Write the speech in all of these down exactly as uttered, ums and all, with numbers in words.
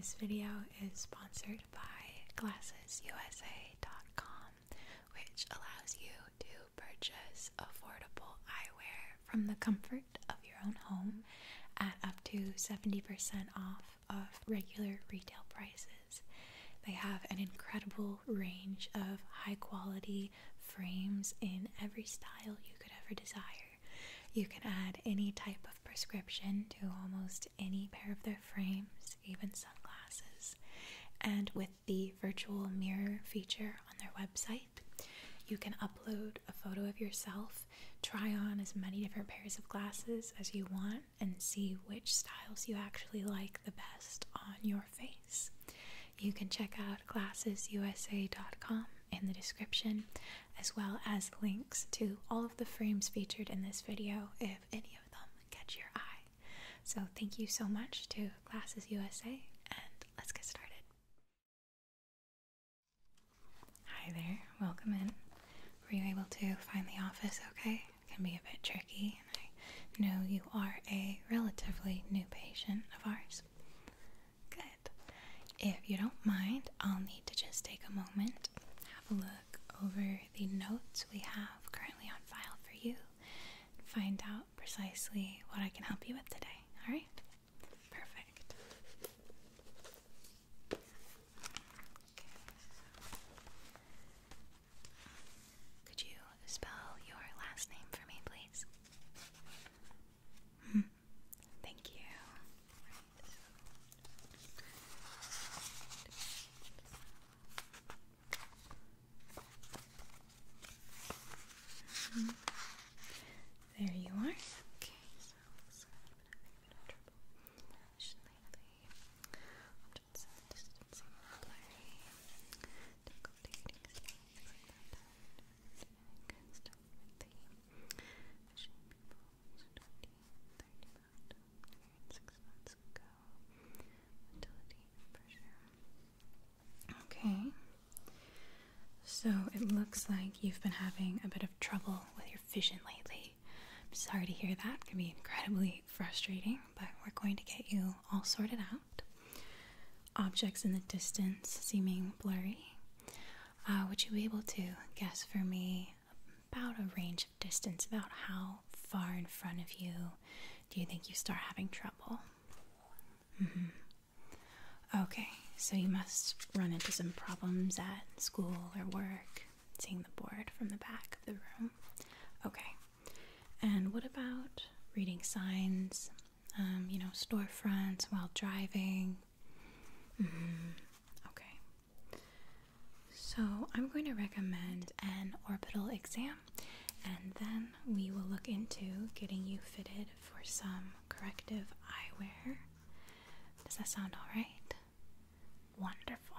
This video is sponsored by glasses U S A dot com, which allows you to purchase affordable eyewear from the comfort of your own home at up to seventy percent off of regular retail prices. They have an incredible range of high quality frames in every style you could ever desire. You can add any type of prescription to almost any pair of their frames, even sunglasses. And with the virtual mirror feature on their website, you can upload a photo of yourself, try on as many different pairs of glasses as you want, and see which styles you actually like the best on your face. You can check out glasses U S A dot com in the description, as well as links to all of the frames featured in this video if any of them catch your eye. So thank you so much to Glasses U S A, and let's get started. Hi there, welcome in. Were you able to find the office okay? It can be a bit tricky, and I know you are a relatively new patient of ours. Good. If you don't mind, I'll need to just take a moment, have a look over the notes we have currently on file for you, and find out precisely what I can help you with today. Alright? Perfect. Okay. Could you spell your last name for me, please? Hmm. Thank you. Mm-hmm. There you are. Okay, so looks like I've been having a bit of trouble vision lately. Objects at a distance seem blurry. Difficulty reading scales, things like that. And stuff with the vision pupils twenty, thirty about six months ago. Motility and pressure. Okay. So it looks like you've been having a bit of trouble with your vision lately. I'm sorry to hear that. It can be incredibly frustrating, but we're going to get you all sorted out. Objects in the distance seeming blurry. Uh, would you be able to guess for me about a range of distance, about how far in front of you do you think you start having trouble? Mm-hmm. Okay, so you must run into some problems at school or work, seeing the board from the back of the room. Okay, and what about reading signs, um, you know, storefronts while driving? Mm-hmm. Okay, so I'm going to recommend an orbital exam, and then we will look into getting you fitted for some corrective eyewear. Does that sound all right? Wonderful.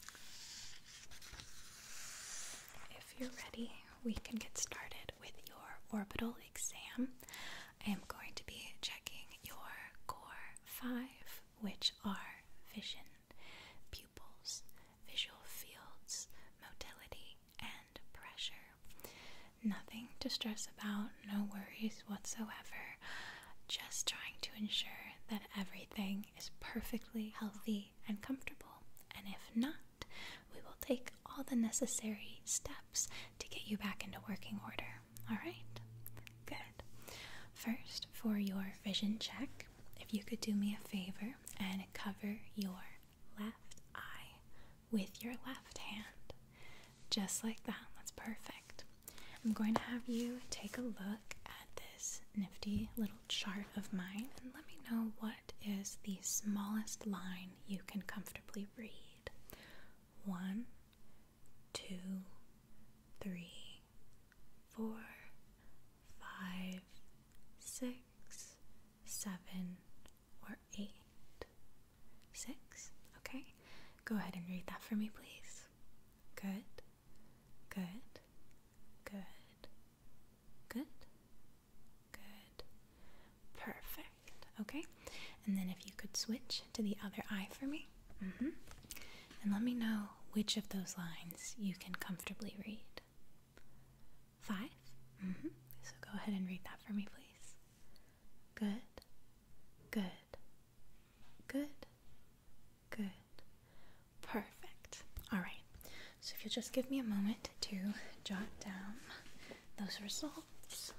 If you're ready, we can get started with your orbital exam. I am going to be checking your core five, which are vision, pupils, visual fields, motility, and pressure. Nothing to stress about, no worries whatsoever. Just trying to ensure that everything is perfectly healthy and comfortable. And if not, we will take all the necessary steps to get you back into working order. Alright? Good. First, for your vision check, if you could do me a favor and cover your left eye with your left hand. Just like that. That's perfect. I'm going to have you take a look at this nifty little chart of mine and let me know what is the smallest line you can comfortably read. One, two, three, four, five, six, seven, or eight. Six? Okay. Go ahead and read that for me, please. Good, good, good, good, good. Perfect. Okay. And then if you could switch to the other eye for me. Mm-hmm. And let me know which of those lines you can comfortably read. Five? Mm-hmm. So go ahead and read that for me, please. Good, good, good, good, So if you'll just give me a moment to jot down those results.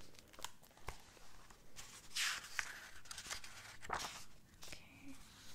Okay.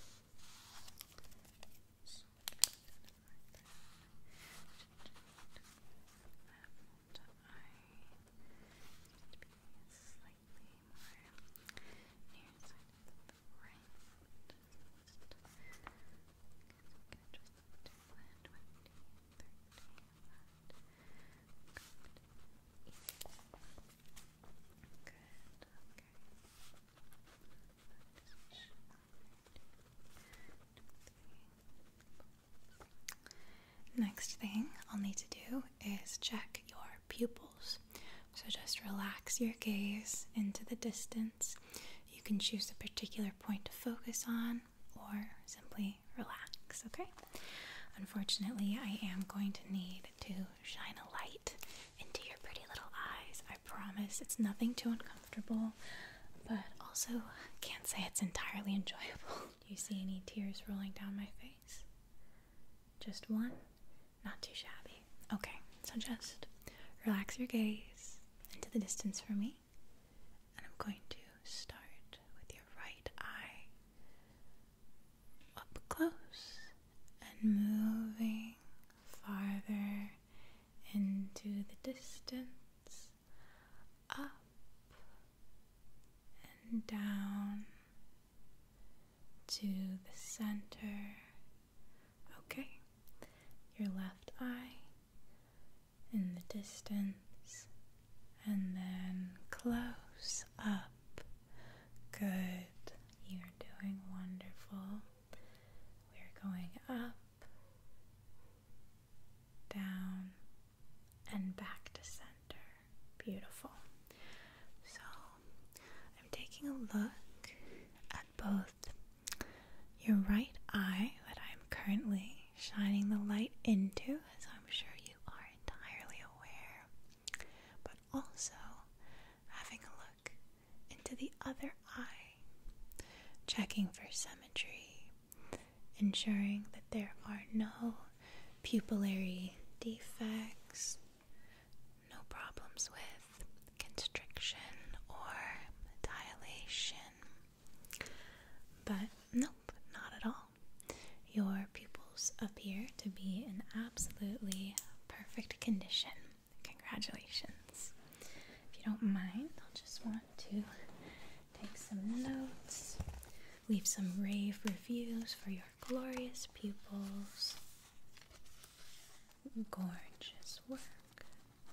Next thing I'll need to do is check your pupils. So just relax your gaze into the distance. You can choose a particular point to focus on or simply relax, okay? Unfortunately, I am going to need to shine a light into your pretty little eyes. I promise it's nothing too uncomfortable, but also can't say it's entirely enjoyable. Do you see any tears rolling down my face? Just one? Not too shabby. Okay, so just relax your gaze into the distance for me. And I'm going to start with your right eye up close and moving farther into the distance, up and down to the center. Okay. Your left eye in the distance and then close up. Good. You're doing wonderful. We're going up, down, and back to center. Beautiful. So I'm taking a look at both your right eye that I'm currently shining the light into, as I'm sure you are entirely aware, but also having a look into the other eye, checking for symmetry, ensuring that there are no pupillary defects, no problems with constriction or dilation. But nope, not at all. Your pupils appear to be in absolutely perfect condition. Congratulations. If you don't mind, I'll just want to take some notes, leave some rave reviews for your glorious pupils. Gorgeous work.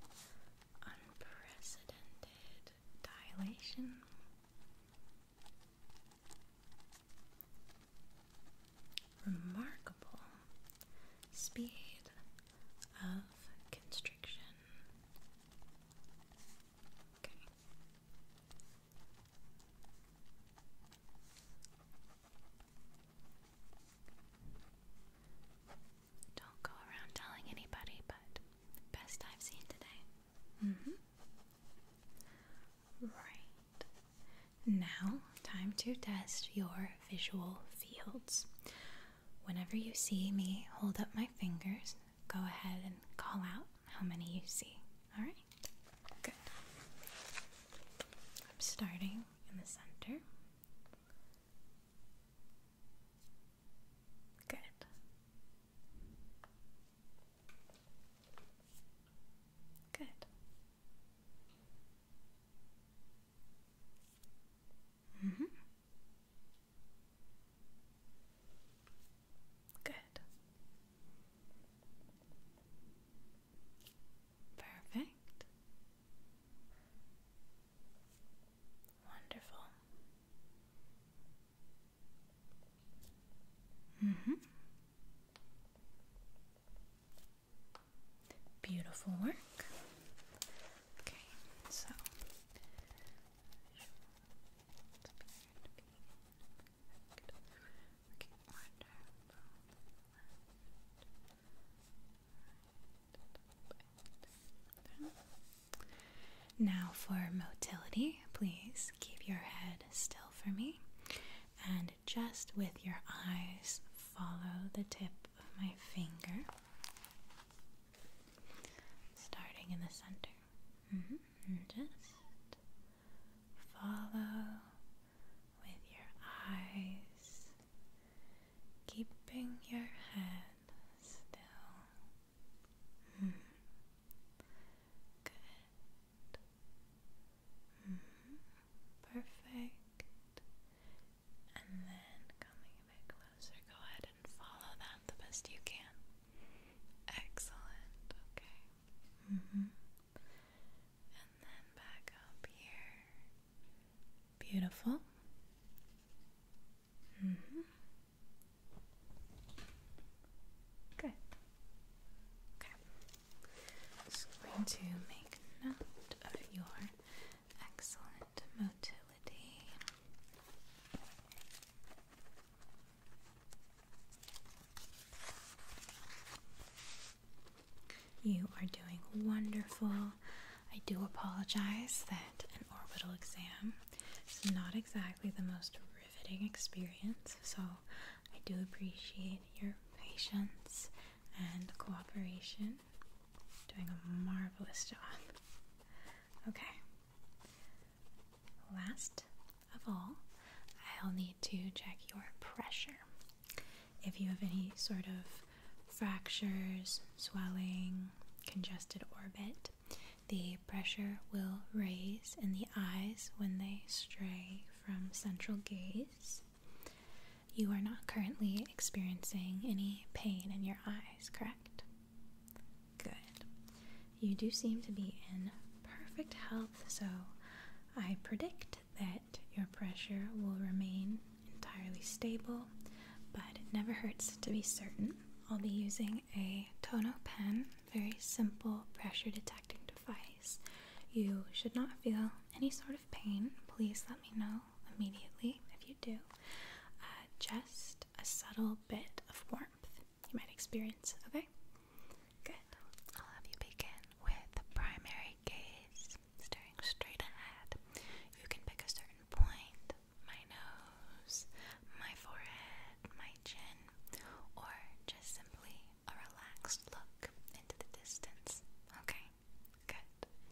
Unprecedented dilation. Remarkable speed of constriction. Okay. Don't go around telling anybody, but best I've seen today. Mm-hmm. Right. Now, time to test your visual fields. Whenever you see me hold up my fingers, go ahead and call out how many you see. Alright? Good. I'm starting in the center. Good. Good. Mm-hmm. Good. Perfect. Wonderful. Mm-hmm. Beautiful work. Okay, so now for motility, please keep your head still for me and just with your eyes follow the tip of my finger. starting in the center. Mm-hmm. And just follow with your eyes, keeping your head still. Mm. Good. Mm-hmm. Perfect. And then coming a bit closer, go ahead and follow that the best you can. Excellent. Okay. Mm-hmm. And then back up here. Beautiful. Mm-hmm. Good. Okay. Just going to make note of your excellent motility. You are doing wonderful. I do apologize that an orbital exam is not exactly the most riveting experience, so I do appreciate your patience and cooperation. Doing a marvelous job. Okay. Last of all, I'll need to check your pressure. If you have any sort of fractures, swelling, congested orbit, the pressure will raise in the eyes when they stray from central gaze. You are not currently experiencing any pain in your eyes, correct? Good. You do seem to be in perfect health, so I predict that your pressure will remain entirely stable, but it never hurts to be certain. I'll be using a Tono pen, very simple pressure detecting device. You should not feel any sort of pain. Please let me know immediately if you do. Uh, just a subtle bit of warmth you might experience, okay? Good. I'll have you begin with the primary gaze, staring straight ahead. You can pick a certain point, my nose, my forehead, my chin, or just simply a relaxed look into the distance. Okay, good.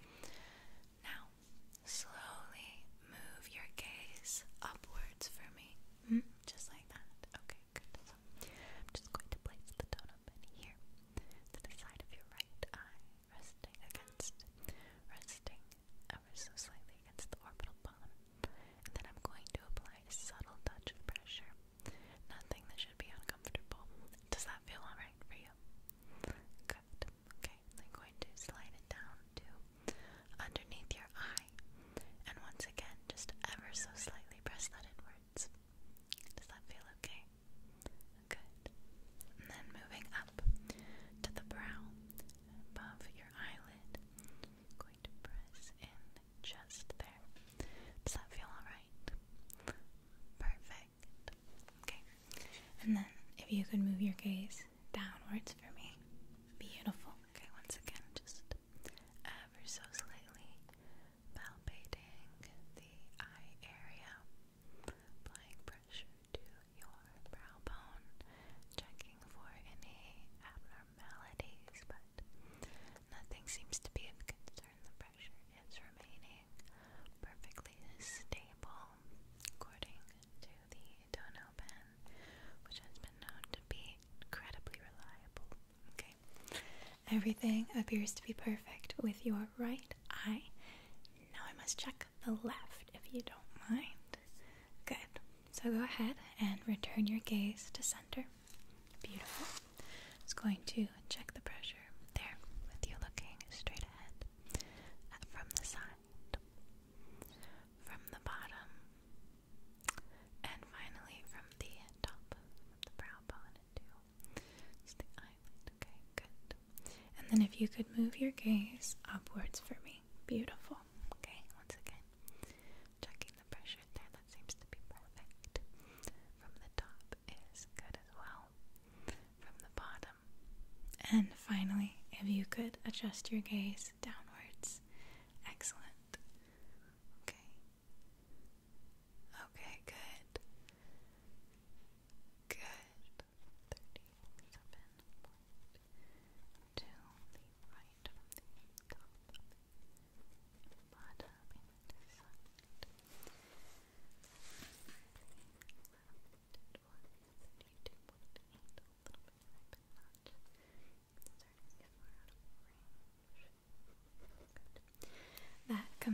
Now, slowly move your gaze upwards for me. Mm, just like that. Okay, good. So, I'm just going to place the Tono pen here to the side of your right eye, resting against, resting ever so slightly against the orbital bone. And then I'm going to apply a subtle touch of pressure. Nothing that should be uncomfortable. Does that feel alright for you? Good. Okay, I'm going to slide it down to underneath your eye. And once again, just ever so slightly press that inwards. Does that feel okay? Good. And then moving up to the brow, above your eyelid. I'm going to press in just there. Does that feel alright? Perfect. Okay. And then if you could move your gaze downwards for me. Beautiful. Okay, once again, just ever so slightly palpating the eye area, applying pressure to your brow bone, checking for any abnormalities, but nothing seems to be of concern. The pressure is remaining perfectly stable according to the Tono pen, which has been known to be incredibly reliable. Okay. Everything appears to be perfect with your right eye. Now I must check the left if you don't mind. Good. So go ahead and return your gaze to center. Beautiful. Just going to check the pressure there with you looking straight ahead uh, from the side, from the bottom, and finally from the top, from the brow bone into just the eyelid. Okay, good. And then if you could move your gaze upwards for me. Beautiful. Okay, once again, checking the pressure there. That seems to be perfect. From the top is good as well. From the bottom. And finally, if you could adjust your gaze downwards. Excellent. Okay. Okay, good. Good. thirty-seven point two, the right from the top.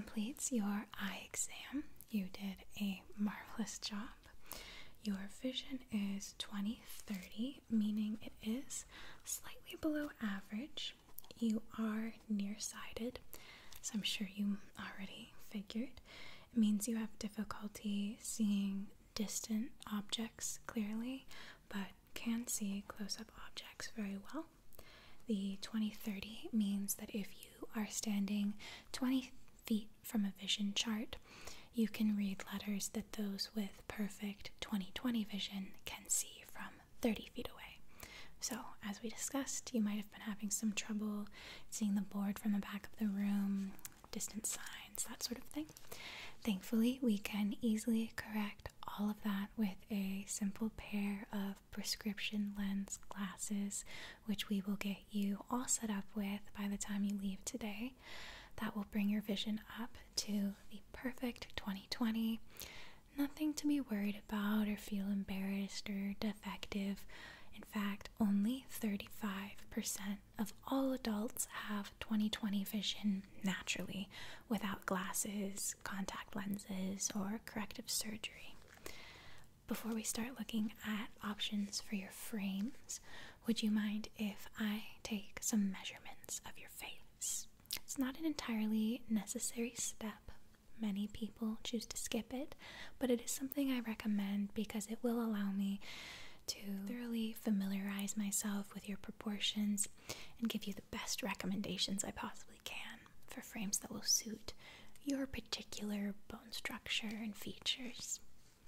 completes your eye exam. You did a marvelous job. Your vision is twenty thirty, meaning it is slightly below average. You are nearsighted, so I'm sure you already figured. It means you have difficulty seeing distant objects clearly, but can see close-up objects very well. The twenty thirty means that if you are standing twenty feet from a vision chart, you can read letters that those with perfect twenty twenty vision can see from thirty feet away. So, as we discussed, you might have been having some trouble seeing the board from the back of the room, distant signs, that sort of thing. Thankfully, we can easily correct all of that with a simple pair of prescription lens glasses, which we will get you all set up with by the time you leave today. That will bring your vision up to the perfect twenty twenty. Nothing to be worried about or feel embarrassed or defective. In fact, only thirty-five percent of all adults have twenty twenty vision naturally, without glasses, contact lenses, or corrective surgery. Before we start looking at options for your frames, would you mind if I take some measurements of your face? It's not an entirely necessary step. Many people choose to skip it, but it is something I recommend because it will allow me to thoroughly familiarize myself with your proportions and give you the best recommendations I possibly can for frames that will suit your particular bone structure and features.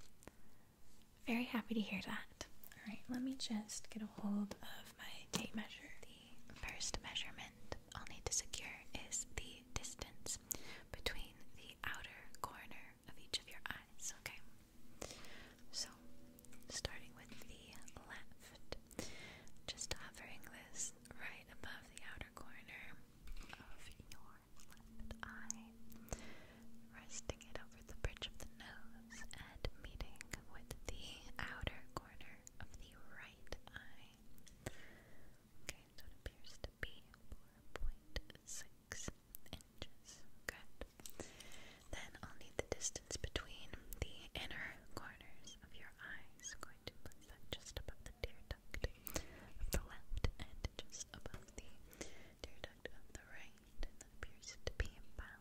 Very happy to hear that. Alright, let me just get a hold of my tape measure. The first measurement I'll need to secure is the distance between the outer corner of each of your eyes, okay? So, starting with the left, just hovering this right above the outer corner of your left eye, resting it over the bridge of the nose and meeting with the outer corner of the right eye. Okay, so it appears to be four point six inches. Good. Then I'll need the distance between the inner corners of your eyes. I'm going to place that just above the tear duct of the left and just above the tear duct of the right. And that appears to be about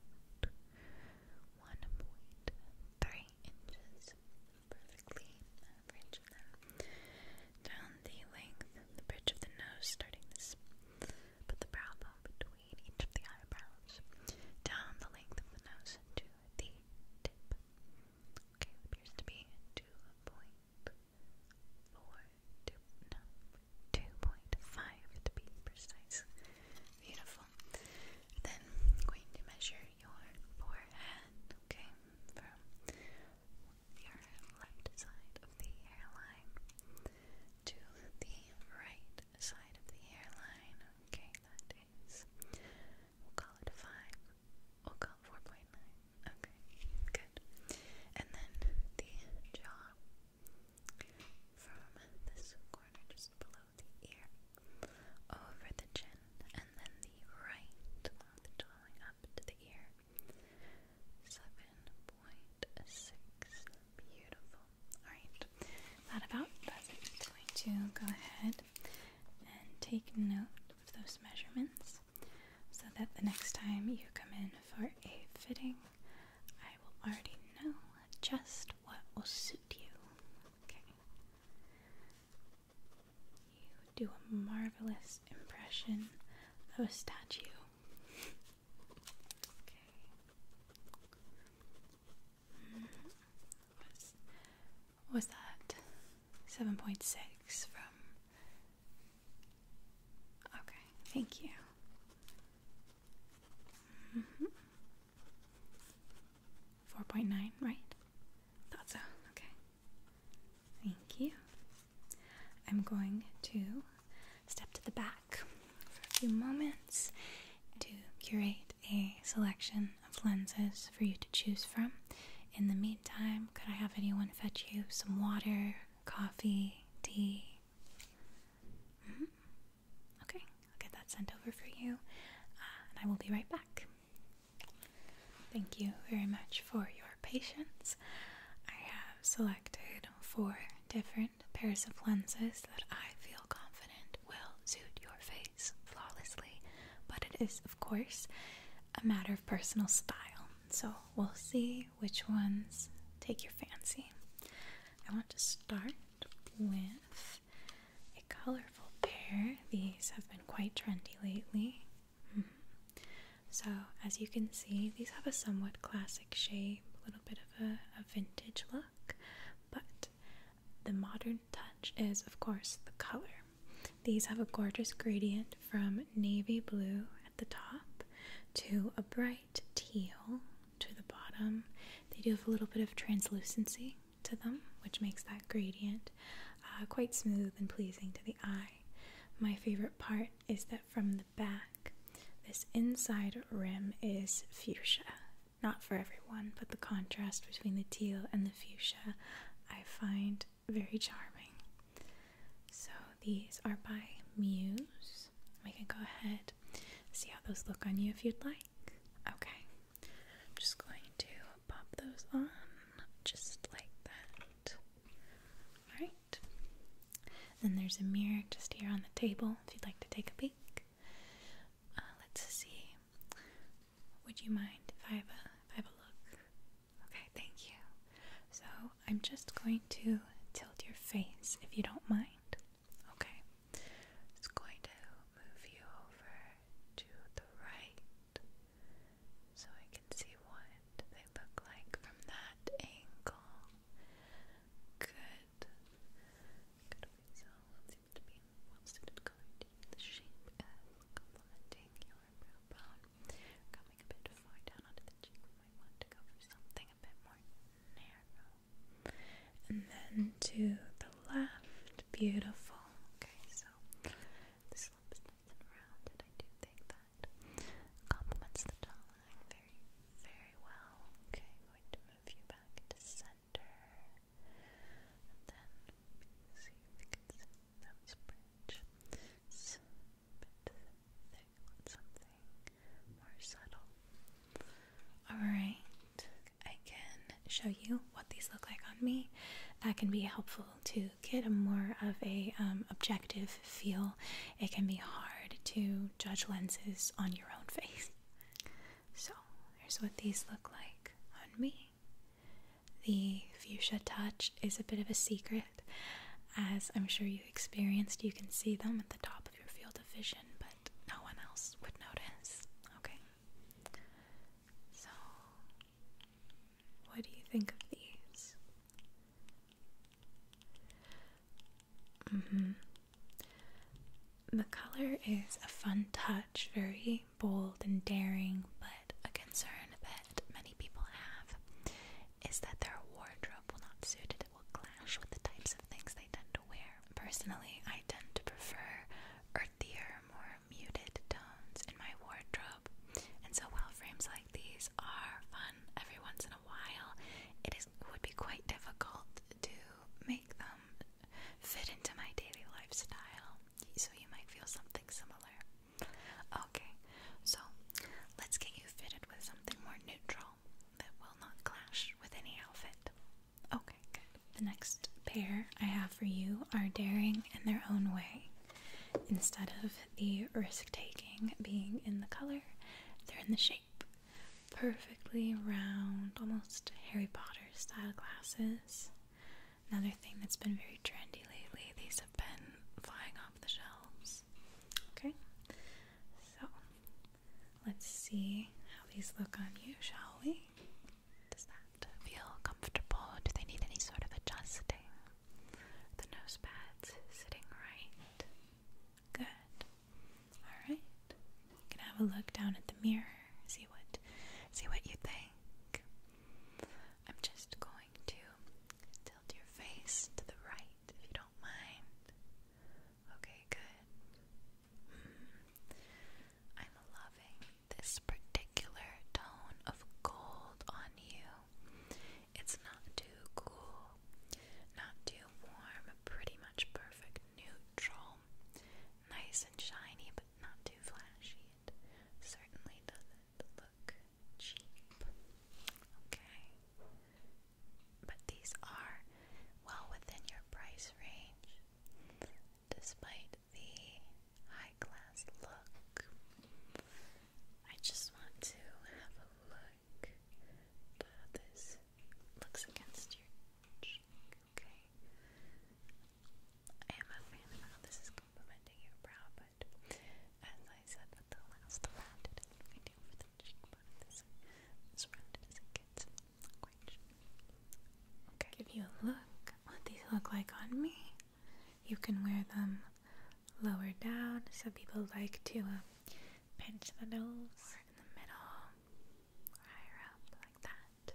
one point three inches. Perfectly average. Then down the length of the bridge of the nose, starting this, put the brow bone between each of the eyebrows, down the length of the nose to the tip. Okay, it appears to be two point four, two, no, two point five to be precise. Beautiful. Then I'm going to measure your forehead, okay, from your left side of the hairline to the right side of the hairline. Okay, that is, we'll call it five. We'll call it four point nine. Okay, good. And then the jaw from this corner just below the ear over the chin, and then the right along the jawline up to the ear. seven point six. Beautiful. Alright, that about does it. I'm going to go ahead and take note of those measurements so that the next time you come in for a fitting, I will already know just what will suit you. Okay. You do a marvelous impression of a statue. Okay. Mm, was, was that seven point six from? Okay, thank you. Mm-hmm. four point nine, right? Thought so. Okay. Thank you. I'm going to step to the back for a few moments to curate a selection of lenses for you to choose from. In the meantime, could I have anyone fetch you some water, coffee, tea? Mm-hmm. Okay, I'll get that sent over for you, uh, and I will be right back. thank you very much for your patience. I have selected four different pairs of lenses that I feel confident will suit your face flawlessly, but it is, of course, a matter of personal style, so we'll see which ones take your fancy. I want to start with a colorful pair. These have been quite trendy lately. Mm-hmm. So, as you can see, these have a somewhat classic shape, a little bit of a, a vintage look, but the modern touch is, of course, the color. These have a gorgeous gradient from navy blue at the top to a bright teal to the bottom. They do have a little bit of translucency to them, which makes that gradient uh, quite smooth and pleasing to the eye. My favorite part is that from the back, this inside rim is fuchsia. Not for everyone, but the contrast between the teal and the fuchsia I find very charming. So these are by Muse. We can go ahead, see how those look on you if you'd like. Okay, I'm just going to pop those on just like that. Alright. Then there's a mirror just here on the table if you'd like to take a peek. Uh, let's see. Would you mind if I have a, if I have a look? Okay, thank you. So I'm just going to tilt your face if you don't mind. Okay. Just going to move you over to the right so I can see what they look like from that angle. Good. Good. So it seems to be well-suited color to you. The shape is complementing your brow bone. Coming a bit far down onto the cheek, we might want to go for something a bit more narrow. And then to the left, beautiful. Okay, so this lip is nice and rounded. I do think that complements the jawline very, very well. Okay, I'm going to move you back into center. And then see if you can see that bridge. It's a bit thick on something more subtle. Alright, I can show you what these look like on me. That can be helpful to get a more of a um, objective feel. It can be hard to judge lenses on your own face. So here's what these look like on me. The fuchsia touch is a bit of a secret. As I'm sure you experienced, you can see them at the top of your field of vision, but no one else would notice. Okay. So, what do you think of these? Mm-hmm. The color is a fun touch, very bold and daring, but a concern that many people have is that their wardrobe will not suit it. It will clash with the types of things they tend to wear. Personally, I tend to prefer earthier, more muted tones in my wardrobe, and so while frames like these are fun every once in a while, it is would be quite difficult to make them fit into my daily lifestyle, so you might feel something similar. Okay, so let's get you fitted with something more neutral that will not clash with any outfit. Okay, good. The next pair I have for you are daring in their own way. Instead of the risk-taking being in the color, they're in the shape. Perfectly round, almost Harry Potter style glasses. Another thing that's been very trendy lately, these have been flying off the shelves. Okay, so let's see how these look on you, shall we? Does that feel comfortable? Do they need any sort of adjusting? The nose pads sitting right? Good. Alright. You can have a look down at the mirror, see what see what you think. I'm just going to tilt your face to the right if you don't mind. Okay, good. Mm. I'm loving this particular tone of gold on you. It's not too cool, not too warm, pretty much perfect neutral. Nice and shiny, but not too flashy. And so look like on me. You can wear them lower down. Some people like to uh, pinch the nose, or in the middle, or higher up, like that.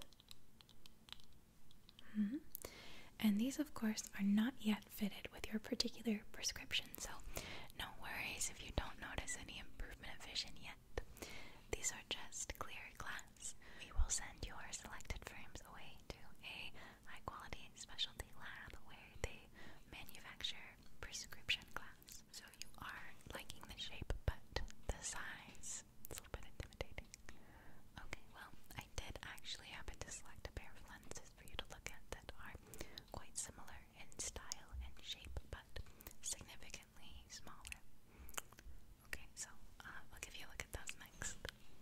Mm-hmm. And these, of course, are not yet fitted with your particular prescription, so no worries if you don't notice any improvement of vision yet. These are just clear glass. We will send your selected frames away to a high-quality specialty lab where they manufacture prescription glass. So you are liking the shape, but the size, it's a little bit intimidating. Okay, well, I did actually happen to select a pair of lenses for you to look at that are quite similar in style and shape, but significantly smaller. Okay, so uh, I'll give you a look at those next.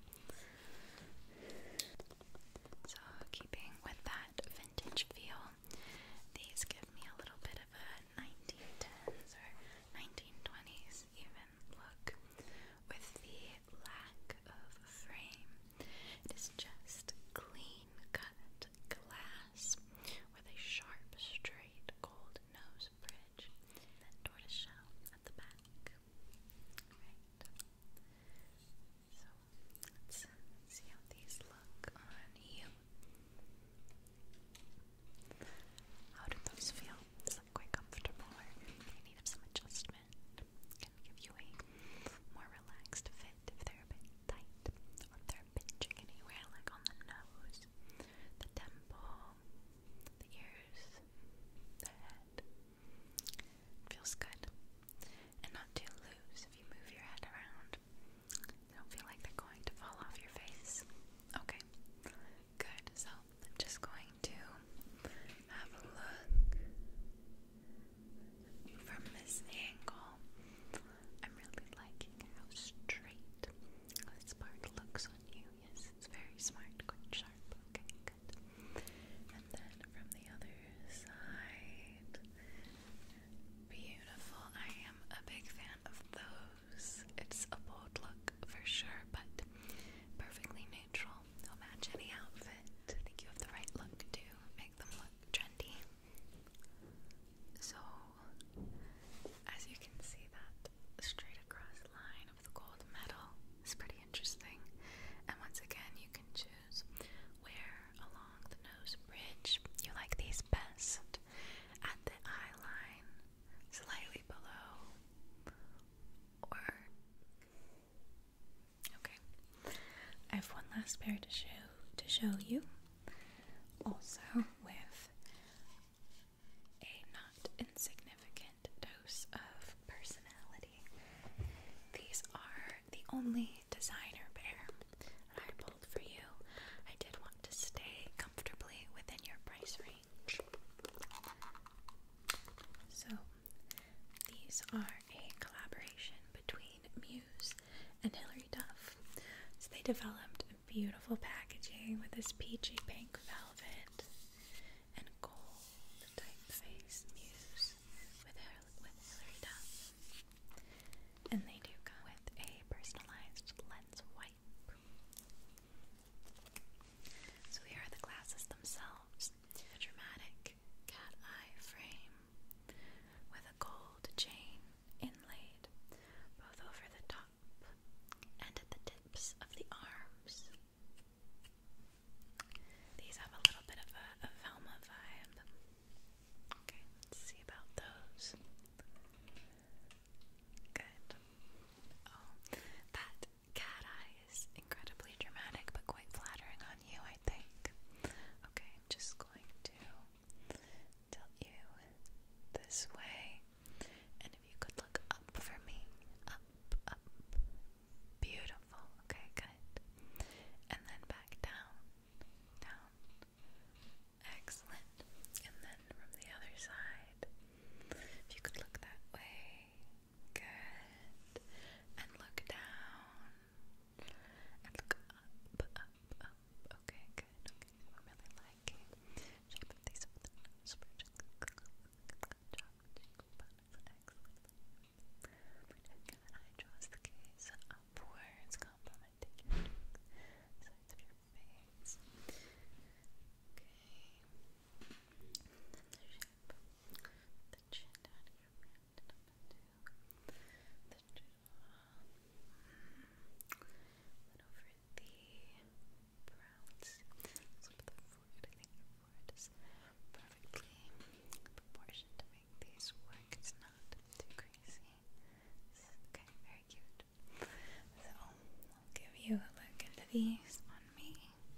So, keeping with that vintage feel, these give me a little bit of a nineteen tens or nineteen twenties even look, with the lack of frame. It is just clean cut glass with a sharp, straight gold nose bridge, and then tortoiseshell at the back. Right. So let's see how these look on you. How do those feel? Is that quite comfortable, or do you need some adjustment? Can give you a more relaxed fit if they're a bit tight, or if they're pinching anywhere, like on the nose, the temple, the ears, the head. Feels good. And not too loose if you move your head around. They don't feel like they're going to fall off your face. Okay, good. So I'm just going to have a look from this angle. I'm really liking how straight this part looks on you. Yes, it's very smart, quite sharp. Okay, good. And then from the other side. Beautiful. I am a big fan of those. It's a bold look for sure, but perfectly neutral. They'll match any outfit. I think you have the right look to make them look trendy. So, as you can see, that straight across line of the gold metal is pretty interesting. And once again, you can choose where along the nose bridge you like these best. At the eye line, slightly below, or okay. I have one last pair to show to show you. Also with a not insignificant dose of personality. These are the only designer pair that I pulled for you. I did want to stay comfortably within your price range. So, these are a collaboration between Muse and Hilary Duff. So they developed a beautiful packaging with this peachy pink velvet and gold typeface Muse with, with Hilary Duff. And they do come with a personalized lens wipe. So here are the glasses themselves. A dramatic cat eye frame with a gold chain inlaid both over the top and at the tips of the arms. These have these on me.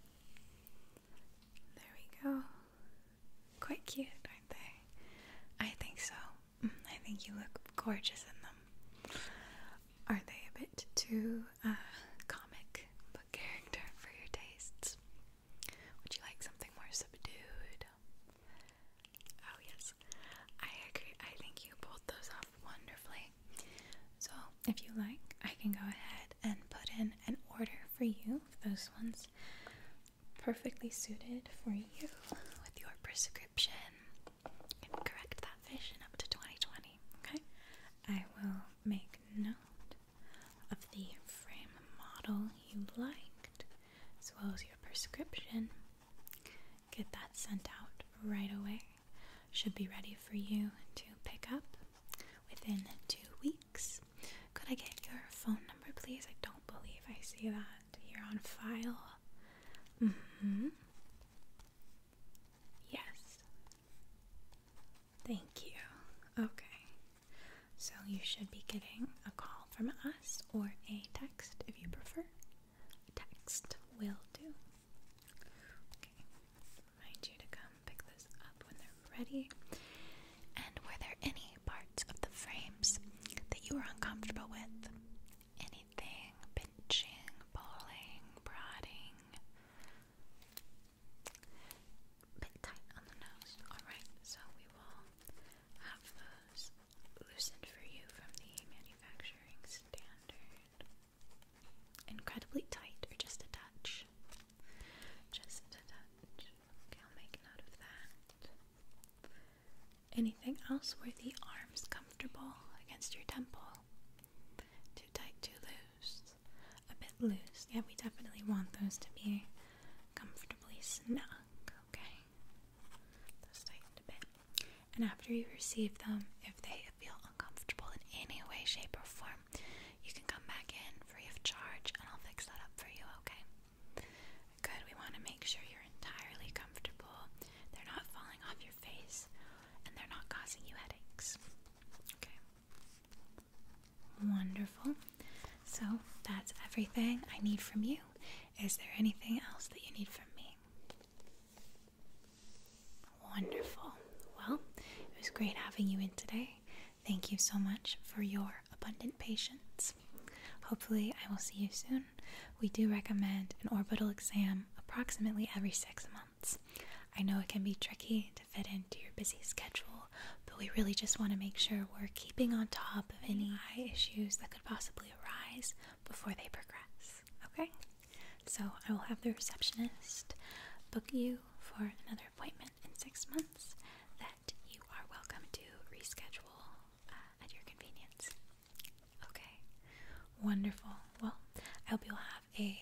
There we go. Quite cute, aren't they? I think so. I think you look gorgeous in them. Are they a bit too uh, comic book character for your tastes? Would you like something more subdued? Oh yes, I agree. I think you pulled those off wonderfully. So if you like, I can go ahead and put in an order for you. Those ones perfectly suited for you with your prescription. You can correct that vision up to twenty twenty, okay? I will make note of the frame model you liked, as well as your prescription. Get that sent out right away. Should be ready for you to pick up within two weeks. Could I get your phone number, please? I don't believe I see that here on file. Mm-hmm. Yes. Thank you. Okay. So you should be getting a call from us or a text if you prefer. A text will do. Okay. Remind you to come pick this up when they're ready. And were there any parts of the frames that you were uncomfortable with? Anything? Pinching, pulling, prodding? Bit tight on the nose. Alright, so we will have those loosened for you from the manufacturing standard. Incredibly tight or just a touch? Just a touch. Okay, I'll make note of that. Anything else? Were the arms comfortable against your temple? Too tight, too loose? A bit loose. Yeah, we definitely want those to be comfortably snug, okay? Those tightened a bit. And after you receive them, if they feel uncomfortable in any way, shape, or form, you can come back in free of charge and I'll fix that up for you, okay? Good, we want to make sure you're entirely comfortable. They're not falling off your face and they're not causing you headaches. Okay. Wonderful. So that's everything I need from you. Is there anything else that you need from me? Wonderful. Well, it was great having you in today. Thank you so much for your abundant patience. Hopefully I will see you soon. We do recommend an orbital exam approximately every six months. I know it can be tricky to fit into your busy schedule, but we really just want to make sure we're keeping on top of any eye issues that could possibly arise before they progress. Okay? So I will have the receptionist book you for another appointment in six months that you are welcome to reschedule uh, at your convenience. Okay. Wonderful. Well, I hope you'll have a